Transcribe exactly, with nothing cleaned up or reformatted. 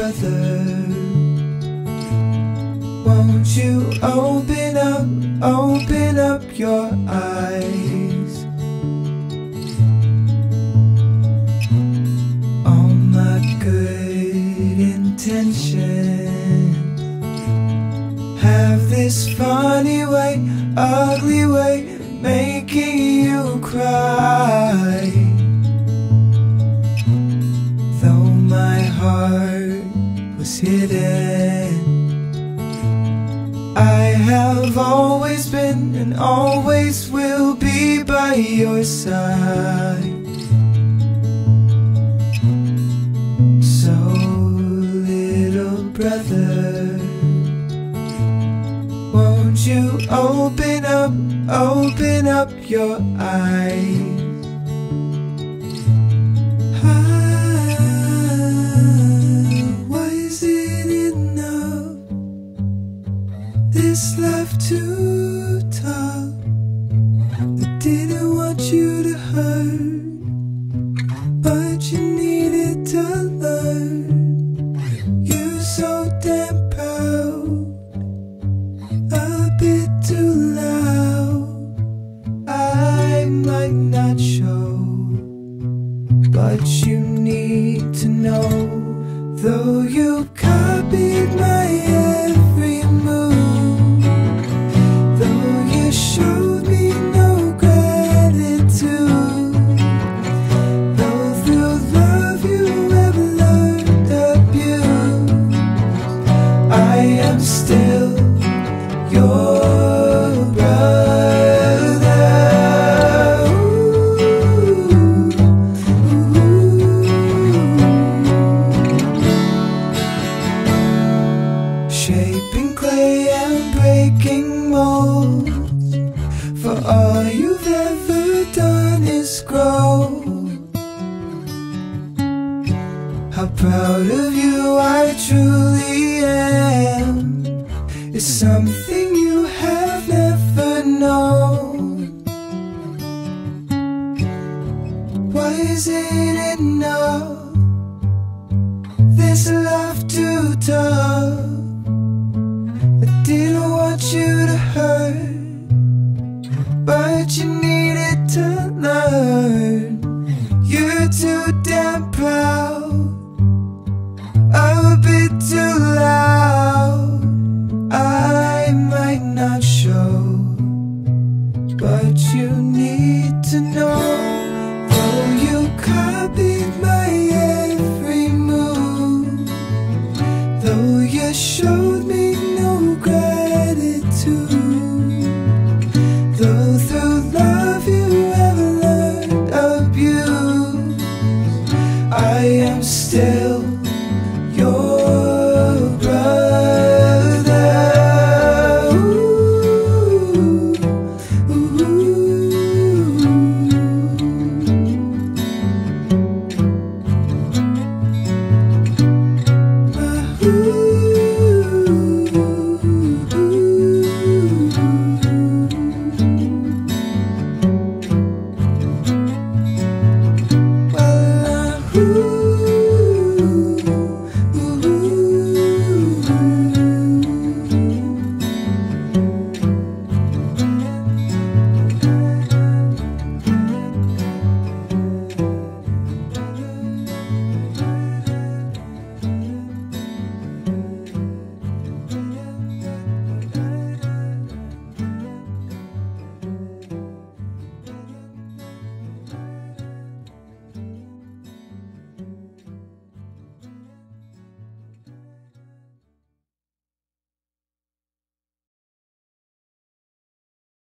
brother, won't you open up, open up your eyes? All my good intentions have this funny way, ugly way, making you cry. Though my heart was hidden, I have always been and always will be by your side. So little brother, won't you open up, open up your eyes? This love too tough, I didn't want you to hurt, but you needed to learn. You're so damn proud, a bit too loud. I might not show, but you need to know. Though you copied my every move, though you showed me no gratitude, though through love you have learned abuse, I am still your brother. Shaping clay and breaking molds, for all you've ever done is grow. How proud of you I truly am is something you have never known. Why isn't it enough? This love too tough, I didn't want you to hurt, but you needed to learn. You're too damn proud, a bit too loud. I might not show, but you need to know. Though you copied my every move, though you showed me no gratitude, though through love you have learned abuse, I am still